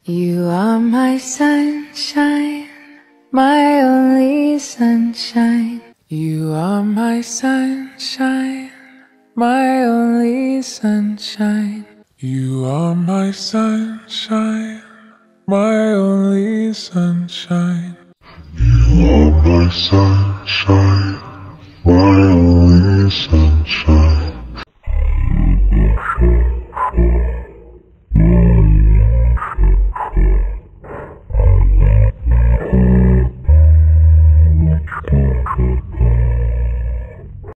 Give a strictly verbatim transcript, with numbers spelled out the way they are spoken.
You are my sunshine, my only sunshine. You are my sunshine, my only sunshine. You are my sunshine, my only sunshine. You are my sunshine.